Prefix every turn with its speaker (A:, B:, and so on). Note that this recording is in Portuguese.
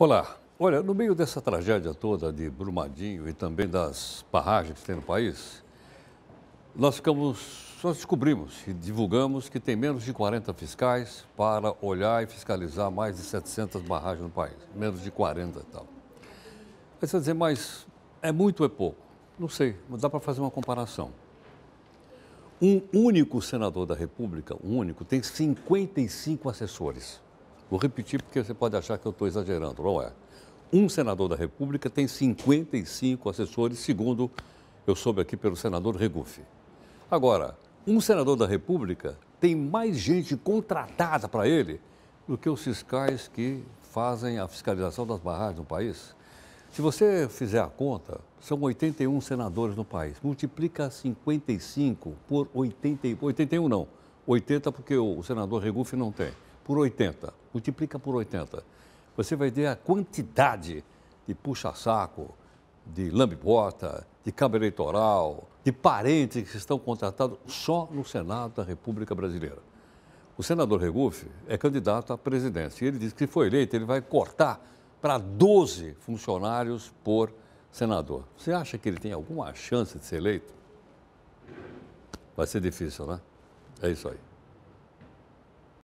A: Olá. Olha, no meio dessa tragédia toda de Brumadinho e também das barragens que tem no país, nós descobrimos e divulgamos que tem menos de 40 fiscais para olhar e fiscalizar mais de 700 barragens no país. Menos de 40 e tal. Aí você vai dizer, mas é muito ou é pouco? Não sei, mas dá para fazer uma comparação. Um único senador da República, um único, tem 55 assessores. Vou repetir porque você pode achar que eu estou exagerando, não é? Um senador da República tem 55 assessores, segundo eu soube aqui pelo senador Regufe. Agora, um senador da República tem mais gente contratada para ele do que os fiscais que fazem a fiscalização das barragens no país. Se você fizer a conta, são 81 senadores no país. Multiplica 55 por 80, 81 não, 80 porque o senador Regufe não tem, por 80. Multiplica por 80. Você vai ver a quantidade de puxa-saco, de lambe-bota, de cabo eleitoral, de parentes que estão contratados só no Senado da República Brasileira. O senador Regufe é candidato à presidência e ele disse que se for eleito, ele vai cortar para 12 funcionários por senador. Você acha que ele tem alguma chance de ser eleito? Vai ser difícil, né? É isso aí.